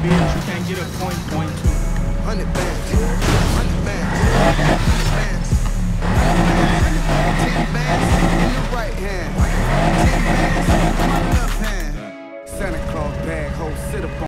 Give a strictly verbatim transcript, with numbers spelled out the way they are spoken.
bills, you can't get a point, point two. Hundred